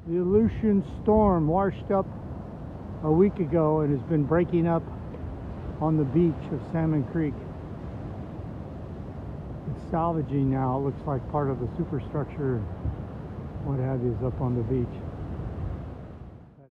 The Aleutian Storm washed up a week ago and has been breaking up on the beach of Salmon Creek. It's salvaging now. It looks like part of the superstructure, what have you, is up on the beach.